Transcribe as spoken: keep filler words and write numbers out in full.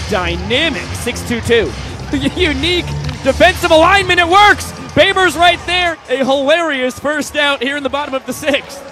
dynamic six two two. Unique defensive alignment, it works! Babers right there, a hilarious first out here in the bottom of the sixth.